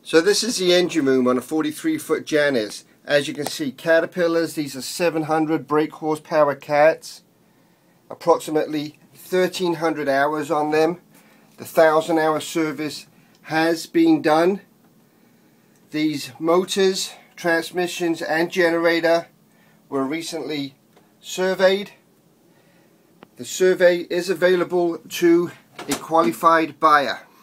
So this is the engine room on a 43-foot Jannace. As you can see, Caterpillars, these are 700 brake horsepower cats. Approximately 1,300 hours on them. The 1,000-hour service has been done. These motors, transmissions and generator were recently surveyed. The survey is available to a qualified buyer.